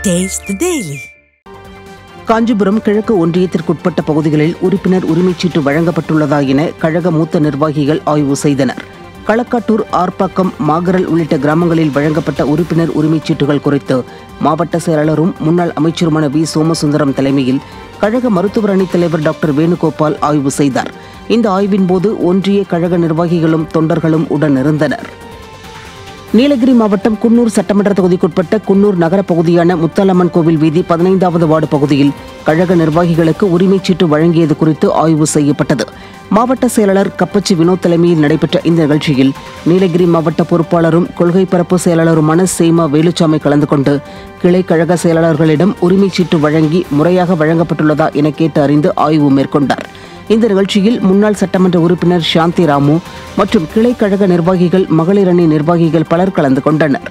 Taste the Daily. Kanchipuram கிழக்கு ஒன்றியத்திற்குட்பட்ட பகுதிகளில் உறுப்பினர் உரிமைச்சீட்டு வழங்கப்பட்டுள்ளதா என கழக மூத்த நிர்வாகிகள் ஆய்வு செய்தனர். களக்காட்டூர், ஆர்ப்பாக்கம், மாகரல் உள்ளிட்ட கிராமங்களில் வழங்கப்பட்ட உறுப்பினர் உரிமைச்சீட்டுகள் குறித்து மாவட்ட செயலாளரும் முன்னாள் அமைச்சருமான வி. சோமசுந்தரம் தலைமையில் கழக மருத்துவர் அணித் தலைவர் டாக்டர் வேணுகோபால் ஆய்வு செய்தார். இந்த ஆய்வின் போது ஒன்றிய கழக நிர்வாகிகளும் தொண்டர்களும் உடனிருந்தனர். நீலகிரி மாவட்டம் குன்னூர் சட்டமன்ற தொகுதிக்குட்பட்ட குன்னூர் நகர பகுதியான முத்தாலம்மன் கோவில் வீதி 15வது வார்டு பகுதியில் கழக நிர்வாகிகளுக்கு உரிமைச்சீட்டு வழங்கியது குறித்து ஆய்வு செய்யப்பட்டது. மாவட்ட செயலாளர் கப்பச்சி வினோத் தலைமையில் நடைபெற்ற இந்த நிகழ்ச்சியில் நீலகிரி மாவட்ட பொறுப்பாளரும் கொள்கை பரப்பு செயலாளருமான சேமா வேலுச்சாமி கலந்து கொண்டு கிளை கழக செயலாளர்களிடம் உரிமைச்சீட்டு வழங்கி முறையாக வழங்கப்பட்டுள்ளதா என கேட்டு அறிந்து ஆய்வு மேற்கொண்டார். இந்த நிகழ்ச்சியில் முன்னாள் சட்டமன்ற உறுப்பினர் சாந்தி ராமு மற்றும் கிளை கழக நிர்வாகிகள், மகளிர் அணி நிர்வாகிகள் பலர் கலந்து கொண்டனர்.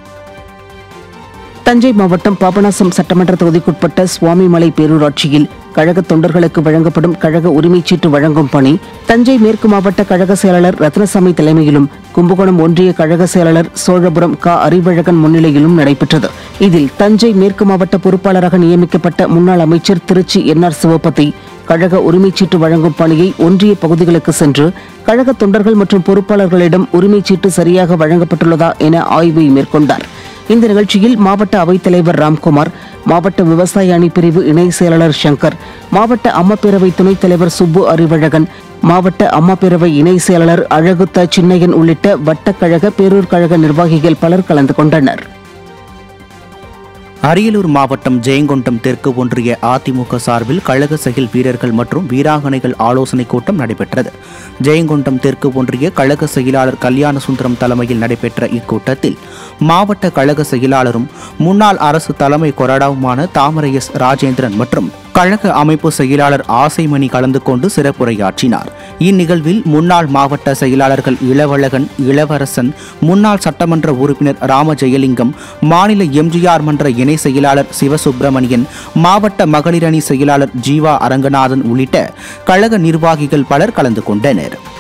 தஞ்சை மாவட்டம் பாபநாசம் சட்டமன்ற தொகுதிக்குட்பட்ட சுவாமிமலை பேரூராட்சியில் கழக தொண்டர்களுக்கு வழங்கப்படும் கழக உரிமைச்சீட்டு வழங்கும் பணி தஞ்சை மேற்கு மாவட்ட கழக செயலாளர் ரத்னசாமி தலைமையிலும் கும்பகோணம் ஒன்றிய கழக செயலாளர் சோழபுரம் க. அறிவழகன் முன்னிலையிலும் நடைபெற்றது. இதில் தஞ்சை மேற்கு மாவட்ட பொறுப்பாளராக நியமிக்கப்பட்ட முன்னாள் அமைச்சர் திருச்சி NR சிவபதி கழக உரிமைச்சீட்டு வழங்கும் பணியை ஒன்றிய பகுதிகளுக்கு சென்று கழக தொண்டர்கள் மற்றும் பொறுப்பாளர்களிடம் உரிமைச்சீட்டு சரியாக வழங்கப்பட்டுள்ளதா என ஆய்வை மேற்கொண்டார். இந்த நிகழ்ச்சியில் மாவட்ட அவைத்தலைவர் ராம்குமார், மாவட்ட விவசாய அணி பிரிவு இணை செயலாளர் சங்கர், மாவட்ட அம்மப்பேரவை துணைத் தலைவர் சுப்பு அறிவழகன், மாவட்ட அம்மப்பேரவை இணை செயலாளர் அழகுத்த சின்னையன் உள்ளிட்ட வட்டக்கழக, பேரூர் கழக நிர்வாகிகள் பலர் கலந்து கொண்டனர். அரியலூர் மாவட்டம் ஜெயங்கொண்டம் தெற்கு ஒன்றிய அதிமுக சார்பில் கழக செயல் வீரர்கள் மற்றும் வீராங்கனைகள் ஆலோசனைக் கூட்டம் நடைபெற்றது. ஜெயங்கொண்டம் தெற்கு ஒன்றிய கழக செயலாளர் கல்யாணசுந்தரம் தலைமையில் நடைபெற்ற இக்கூட்டத்தில் மாவட்ட கழக செயலாளரும் முன்னாள் அரசு தலைமை கொறடாவுமான தாமரை S. ராஜேந்திரன் மற்றும் கழக அமைப்பு செயலாளர் ஆசைமணி கலந்து கொண்டு சிறப்புரையாற்றினார். இந்நிகழ்வில் முன்னாள் மாவட்ட செயலாளர்கள் இளவழகன், இளவரசன், முன்னாள் சட்டமன்ற உறுப்பினர் ராமஜெயலிங்கம், மாநில MGR மன்ற இணை செயலாளர் சிவசுப்பிரமணியன், மாவட்ட மகளிர் அணி செயலாளர் ஜீவா அரங்கநாதன் உள்ளிட்ட கழக நிர்வாகிகள் பலர் கலந்து கொண்டனர்.